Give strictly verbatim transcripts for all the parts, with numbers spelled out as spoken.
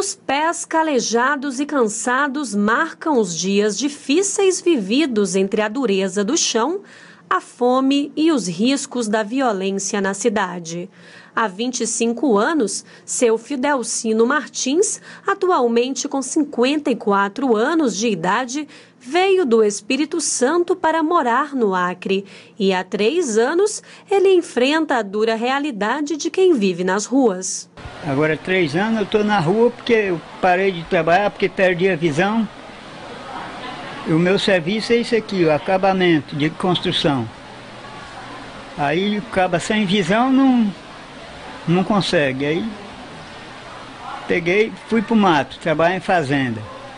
Os pés calejados e cansados marcam os dias difíceis vividos entre a dureza do chão, a fome e os riscos da violência na cidade. Há vinte e cinco anos, seu Fidelcino Martins, atualmente com cinquenta e quatro anos de idade, veio do Espírito Santo para morar no Acre. E há três anos, ele enfrenta a dura realidade de quem vive nas ruas. Agora, três anos eu estou na rua porque eu parei de trabalhar, porque perdi a visão. E o meu serviço é isso aqui, o acabamento de construção. Aí o cabo sem visão não, não consegue. Aí peguei, fui para o mato, trabalho em fazenda.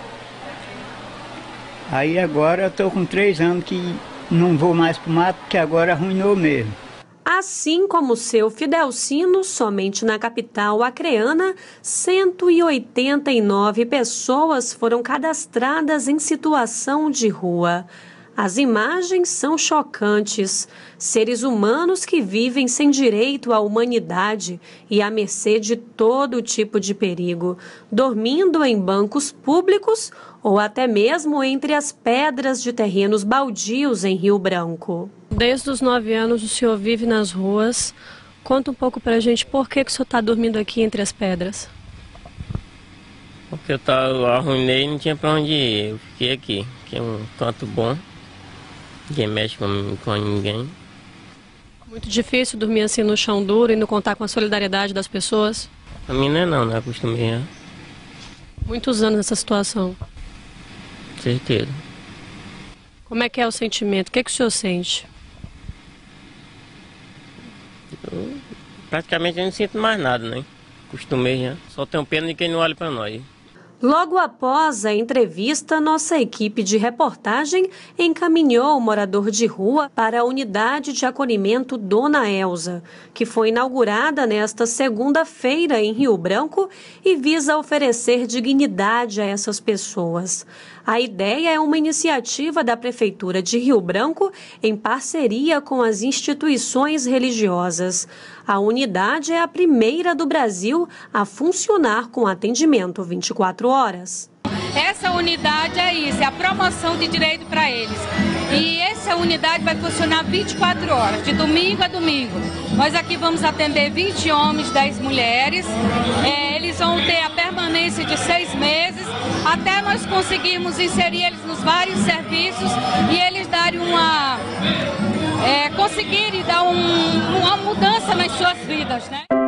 Aí agora eu estou com três anos que não vou mais para o mato, porque agora arruinou mesmo. Assim como seu Fidelcino, somente na capital acreana, cento e oitenta e nove pessoas foram cadastradas em situação de rua. As imagens são chocantes. Seres humanos que vivem sem direito à humanidade e à mercê de todo tipo de perigo, dormindo em bancos públicos ou até mesmo entre as pedras de terrenos baldios em Rio Branco. Desde os nove anos o senhor vive nas ruas. Conta um pouco pra gente por que, que o senhor está dormindo aqui entre as pedras. Porque eu, tava, eu arruinei e não tinha pra onde ir. Eu fiquei aqui, que é um canto bom. Ninguém mexe com, com ninguém. Muito difícil dormir assim no chão duro e não contar com a solidariedade das pessoas? Pra mim não é não, não é acostumei. É. Muitos anos nessa situação. Certeza. Como é que é o sentimento? O que, é que o senhor sente? Eu, praticamente eu não sinto mais nada, né? Acostumei já. Só tenho pena de quem não olha pra nós. Logo após a entrevista, nossa equipe de reportagem encaminhou o morador de rua para a unidade de acolhimento Dona Elza, que foi inaugurada nesta segunda-feira em Rio Branco e visa oferecer dignidade a essas pessoas. A ideia é uma iniciativa da Prefeitura de Rio Branco em parceria com as instituições religiosas. A unidade é a primeira do Brasil a funcionar com atendimento vinte e quatro horas. Essa unidade é isso, é a promoção de direito para eles. E essa unidade vai funcionar vinte e quatro horas, de domingo a domingo. Nós aqui vamos atender vinte homens, dez mulheres. É, eles vão ter a permanência de seis meses, até nós conseguirmos inserir eles nos vários serviços e eles darem uma... É, conseguirem dar um, uma mudança nas suas vidas, né?